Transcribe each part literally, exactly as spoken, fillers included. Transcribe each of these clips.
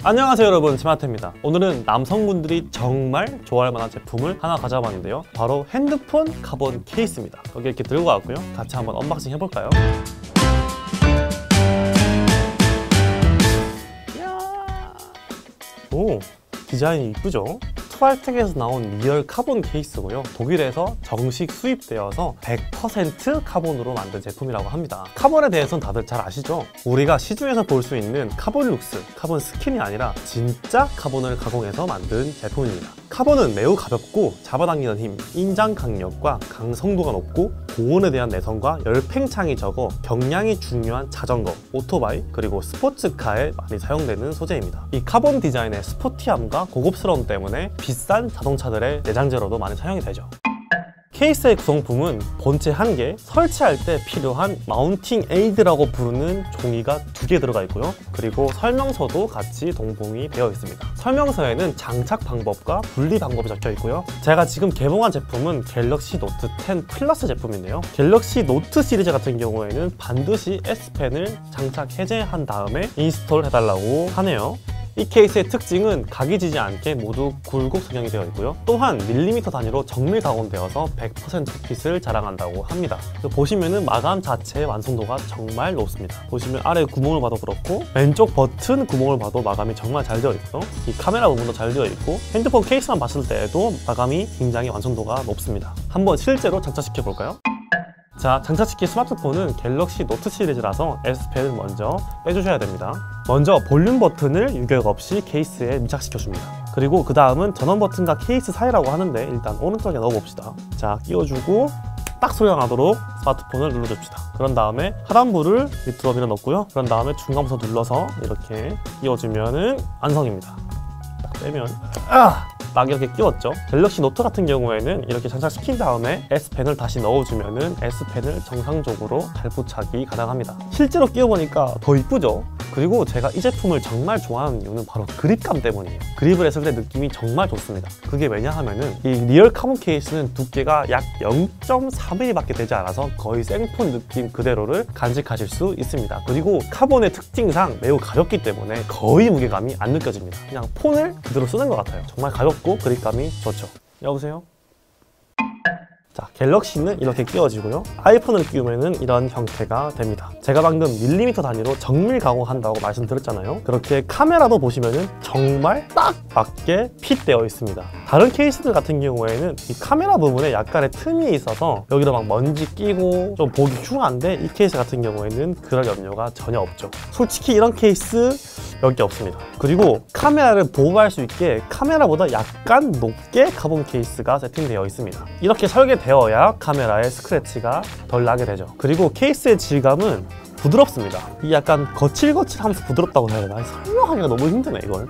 안녕하세요 여러분, 스마트입니다. 오늘은 남성분들이 정말 좋아할 만한 제품을 하나 가져와봤는데요, 바로 핸드폰 카본 케이스입니다. 여기 이렇게 들고 왔고요, 같이 한번 언박싱 해볼까요? 오, 디자인이 이쁘죠? 투알텍에서 나온 리얼 카본 케이스고요, 독일에서 정식 수입되어서 백 퍼센트 카본으로 만든 제품이라고 합니다. 카본에 대해서는 다들 잘 아시죠? 우리가 시중에서 볼 수 있는 카본 룩스, 카본 스킨이 아니라 진짜 카본을 가공해서 만든 제품입니다. 카본은 매우 가볍고 잡아당기는 힘, 인장 강력과 강성도가 높고 고온에 대한 내성과 열팽창이 적어 경량이 중요한 자전거, 오토바이, 그리고 스포츠카에 많이 사용되는 소재입니다. 이 카본 디자인의 스포티함과 고급스러움 때문에 비싼 자동차들의 내장재로도 많이 사용이 되죠. 케이스의 구성품은 본체 한 개, 설치할 때 필요한 마운팅 에이드라고 부르는 종이가 두 개 들어가 있고요, 그리고 설명서도 같이 동봉이 되어 있습니다. 설명서에는 장착 방법과 분리 방법이 적혀 있고요. 제가 지금 개봉한 제품은 갤럭시 노트 텐 플러스 제품인데요, 갤럭시 노트 시리즈 같은 경우에는 반드시 S펜을 장착 해제한 다음에 인스톨 해달라고 하네요. 이 케이스의 특징은 각이 지지 않게 모두 굴곡 성형이 되어 있고요, 또한 밀리미터 단위로 정밀 가공되어서 백 퍼센트 핏을 자랑한다고 합니다. 보시면은 마감 자체의 완성도가 정말 높습니다. 보시면 아래 구멍을 봐도 그렇고 왼쪽 버튼 구멍을 봐도 마감이 정말 잘 되어 있고요, 이 카메라 부분도 잘 되어 있고 핸드폰 케이스만 봤을 때에도 마감이 굉장히 완성도가 높습니다. 한번 실제로 장착시켜 볼까요? 자, 장착시킨 스마트폰은 갤럭시 노트 시리즈라서 S펜을 먼저 빼주셔야 됩니다. 먼저 볼륨 버튼을 유격 없이 케이스에 밀착시켜줍니다. 그리고 그 다음은 전원 버튼과 케이스 사이라고 하는데 일단 오른쪽에 넣어봅시다. 자, 끼워주고 딱 소리가 나도록 스마트폰을 눌러줍시다. 그런 다음에 하단부를 밑으로 밀어 넣고요, 그런 다음에 중간 부서 눌러서 이렇게 끼워주면은 완성입니다. 딱 빼면 아! 딱 이렇게 끼웠죠. 갤럭시 노트 같은 경우에는 이렇게 장착시킨 다음에 S펜을 다시 넣어주면은 S펜을 정상적으로 잘부착이 가능합니다. 실제로 끼워보니까 더 이쁘죠? 그리고 제가 이 제품을 정말 좋아하는 이유는 바로 그립감 때문이에요. 그립을 했을 때 느낌이 정말 좋습니다. 그게 왜냐 하면은 이 리얼 카본 케이스는 두께가 약 영 점 사 밀리미터 밖에 되지 않아서 거의 생폰 느낌 그대로를 간직하실 수 있습니다. 그리고 카본의 특징상 매우 가볍기 때문에 거의 무게감이 안 느껴집니다. 그냥 폰을 그대로 쓰는 것 같아요. 정말 가볍고 그립감이 좋죠. 여보세요? 자, 갤럭시는 이렇게 끼워지고요, 아이폰을 끼우면은 이런 형태가 됩니다. 제가 방금 밀리미터 단위로 정밀 가공한다고 말씀드렸잖아요. 그렇게 카메라도 보시면은 정말 딱 맞게 핏되어 있습니다. 다른 케이스들 같은 경우에는 이 카메라 부분에 약간의 틈이 있어서 여기로 막 먼지 끼고 좀 보기 흉한데, 이 케이스 같은 경우에는 그럴 염려가 전혀 없죠. 솔직히 이런 케이스 몇 개 없습니다. 그리고 카메라를 보호할 수 있게 카메라보다 약간 높게 카본 케이스가 세팅되어 있습니다. 이렇게 설계되어야 카메라에 스크래치가 덜 나게 되죠. 그리고 케이스의 질감은 부드럽습니다. 이 약간 거칠거칠하면서 부드럽다고 해야 되나? 설명하기가 너무 힘드네 이걸.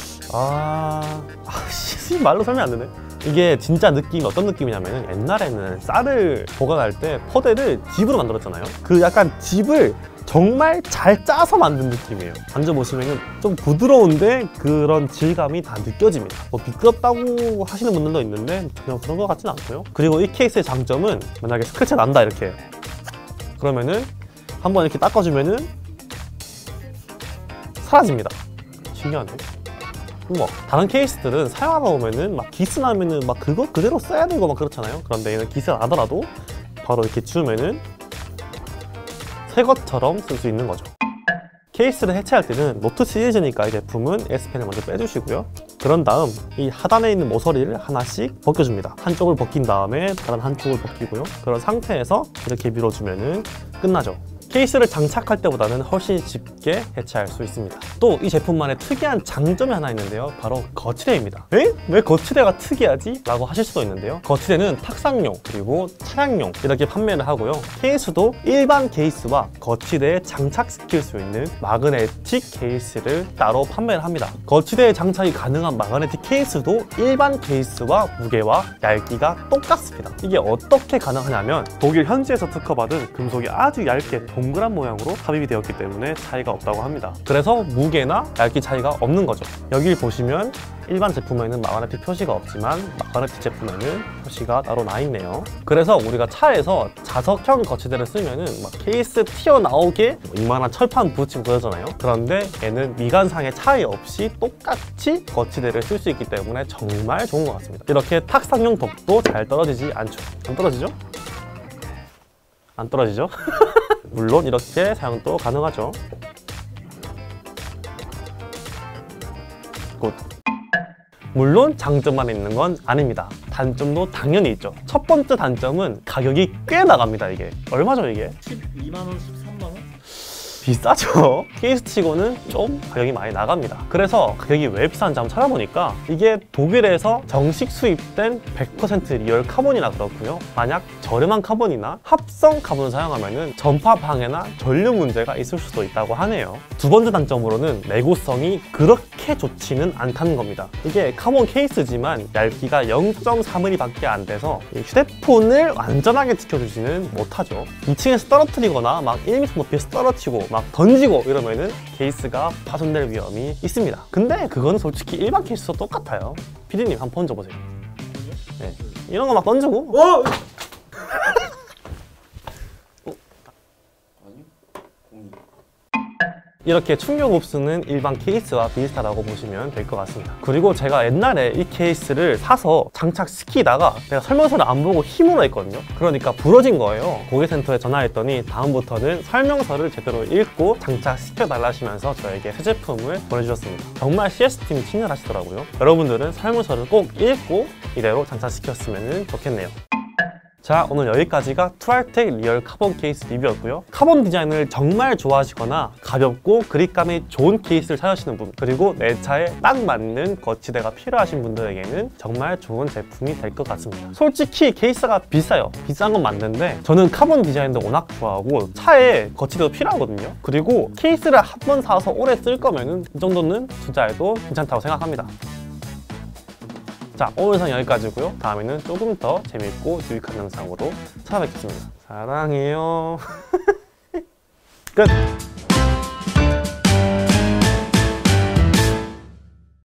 아... 아씨, 말로 설명 안 되네. 이게 진짜 느낌이 어떤 느낌이냐면, 옛날에는 쌀을 보관할 때 포대를 집으로 만들었잖아요. 그 약간 집을 정말 잘 짜서 만든 느낌이에요. 만져보시면 좀 부드러운데 그런 질감이 다 느껴집니다. 뭐 미끄럽다고 하시는 분들도 있는데 전혀 그런 것 같진 않고요. 그리고 이 케이스의 장점은 만약에 스크래치가 난다 이렇게 그러면은 한번 이렇게 닦아주면은 사라집니다. 신기하네. 뭐 다른 케이스들은 사용하다 보면은 막 기스 나면은 막 그거 그대로 써야 되고 막 그렇잖아요. 그런데 얘는 기스가 나더라도 바로 이렇게 지우면은 새 것처럼 쓸 수 있는 거죠. 케이스를 해체할 때는 노트 시리즈니까 이 제품은 S펜을 먼저 빼주시고요, 그런 다음 이 하단에 있는 모서리를 하나씩 벗겨줍니다. 한쪽을 벗긴 다음에 다른 한쪽을 벗기고요, 그런 상태에서 이렇게 밀어주면은 끝나죠. 케이스를 장착할 때보다는 훨씬 쉽게 해체할 수 있습니다. 또 이 제품만의 특이한 장점이 하나 있는데요, 바로 거치대입니다. 에? 왜 거치대가 특이하지? 라고 하실 수도 있는데요, 거치대는 탁상용 그리고 차량용 이렇게 판매를 하고요, 케이스도 일반 케이스와 거치대에 장착시킬 수 있는 마그네틱 케이스를 따로 판매를 합니다. 거치대에 장착이 가능한 마그네틱 케이스도 일반 케이스와 무게와 얇기가 똑같습니다. 이게 어떻게 가능하냐면 독일 현지에서 특허받은 금속이 아주 얇게 동그란 모양으로 삽입이 되었기 때문에 차이가 없다고 합니다. 그래서 무게나 얇기 차이가 없는 거죠. 여기 보시면 일반 제품에는 마그네틱 표시가 없지만 마그네틱 제품에는 표시가 따로 나 있네요. 그래서 우리가 차에서 자석형 거치대를 쓰면은 막 케이스 튀어나오게 이만한 철판 붙이고 그러잖아요. 그런데 얘는 미관상의 차이 없이 똑같이 거치대를 쓸 수 있기 때문에 정말 좋은 것 같습니다. 이렇게 탁상용 덕도 잘 떨어지지 않죠. 안 떨어지죠? 안 떨어지죠? 물론 이렇게 사용도 가능하죠. 굿. 물론 장점만 있는 건 아닙니다. 단점도 당연히 있죠. 첫 번째 단점은 가격이 꽤 나갑니다. 이게 얼마죠 이게? 십이만 원, 십삼만 원? 비싸죠? 케이스 치고는 좀 가격이 많이 나갑니다. 그래서 가격이 왜 비싼지 한번 찾아보니까 이게 독일에서 정식 수입된 백 퍼센트 리얼 카본이라 그렇고요. 만약 저렴한 카본이나 합성 카본을 사용하면 전파 방해나 전류 문제가 있을 수도 있다고 하네요. 두 번째 단점으로는 내구성이 그렇게 좋지는 않다는 겁니다. 이게 카본 케이스지만 얇기가 영 점 삼 밀리미터 밖에 안 돼서 휴대폰을 안전하게 지켜주지는 못하죠. 이 층에서 떨어뜨리거나 막 일 미터 높이에서 떨어지고 막 던지고 이러면은 케이스가 파손될 위험이 있습니다. 근데 그거는 솔직히 일반 케이스와 똑같아요. 피디님 한번 던져보세요. 네. 이런 거 막 던지고 어! 이렇게 충격 흡수는 일반 케이스와 비슷하다고 보시면 될 것 같습니다. 그리고 제가 옛날에 이 케이스를 사서 장착시키다가 내가 설명서를 안 보고 힘으로 했거든요. 그러니까 부러진 거예요. 고객센터에 전화했더니 다음부터는 설명서를 제대로 읽고 장착시켜달라 하시면서 저에게 새 제품을 보내주셨습니다. 정말 씨에스팀이 친절하시더라고요. 여러분들은 설명서를 꼭 읽고 이대로 장착시켰으면 좋겠네요. 자, 오늘 여기까지가 투알텍 리얼 카본 케이스 리뷰였고요. 카본 디자인을 정말 좋아하시거나 가볍고 그립감이 좋은 케이스를 찾으시는 분, 그리고 내 차에 딱 맞는 거치대가 필요하신 분들에게는 정말 좋은 제품이 될 것 같습니다. 솔직히 케이스가 비싸요. 비싼 건 맞는데 저는 카본 디자인도 워낙 좋아하고 차에 거치대도 필요하거든요. 그리고 케이스를 한 번 사서 오래 쓸 거면은 이 정도는 투자해도 괜찮다고 생각합니다. 자, 오늘 영상 여기까지고요. 다음에는 조금 더 재밌고 유익한 영상으로 찾아뵙겠습니다. 사랑해요. 끝!